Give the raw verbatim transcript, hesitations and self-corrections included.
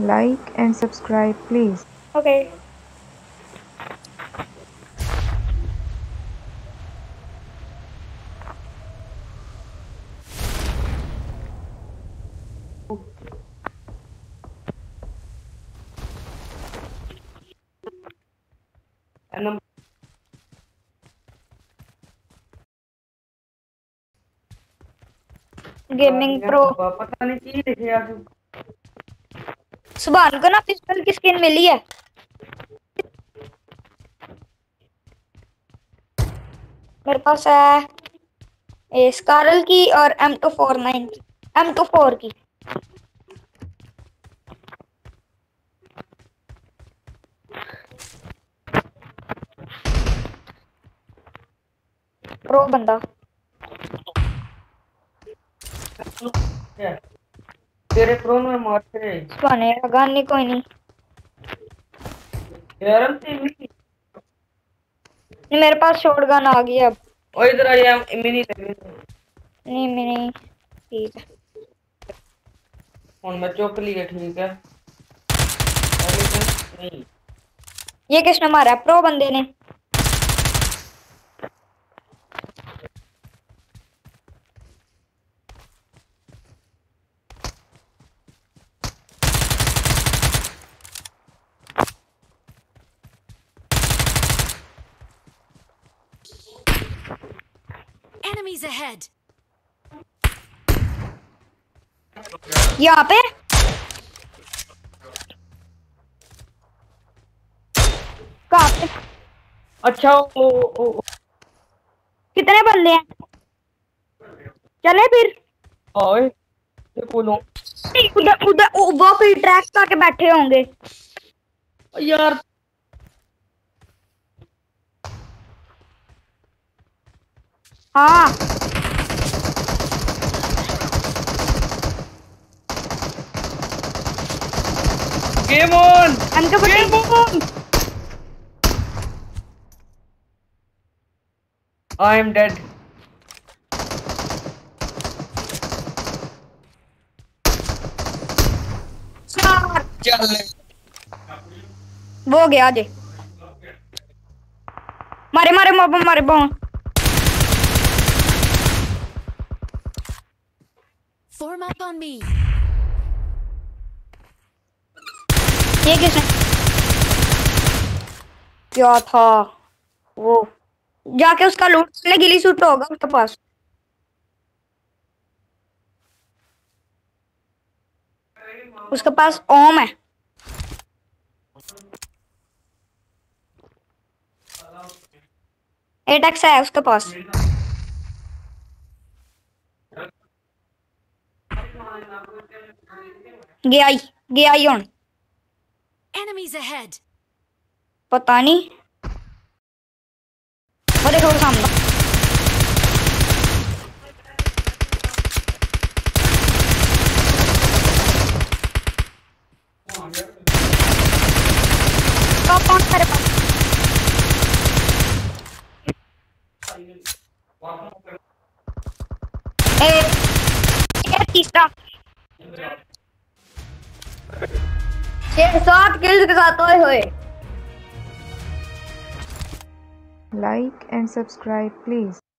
Like and subscribe, please. Okay. Gaming pro पता नहीं की लिखे यार। सुभान को ना पिस्टल की स्किन मिली है। मेरे पास है ए स्कारल की और M two four nine M two four की। प्रो बंदा तेरे प्रो में मारते सुभान यार गन नहीं कोई नहीं। यार हम तीन नहीं मेरे पास शॉटगन आ गई अब। ओ इधर आ यार मिनी नहीं मिनी ठीक है। फोन में चुक लिया ठीक है। नहीं ये किसने मारा प्रो बंदे ने। Enemies ahead. यहाँ पे कहाँ पे? अच्छा ओ ओ ओ कितने बंदे हैं? चले फिर। ओए ये बोलो उधर उधर वो फिर ट्रैक करके बैठे होंगे यार। हाँ गेम ऑन हमको game on. I am dead. चल वो गया जे मारे मारे मारे मारे बो Form up on me. ये किसने क्या था वो? जाके उसका लूट ले गिली सूट होगा उसके पास। उसके पास ओम है। एट एक्स है उसके पास। गया ही गया ही हूं। Enemies ahead. पता नहीं वो देखो सामने। टॉप ऑन मेरे पास। ए ये तीसरा छह सात किल्स के साथ होए होए। Like and subscribe, please.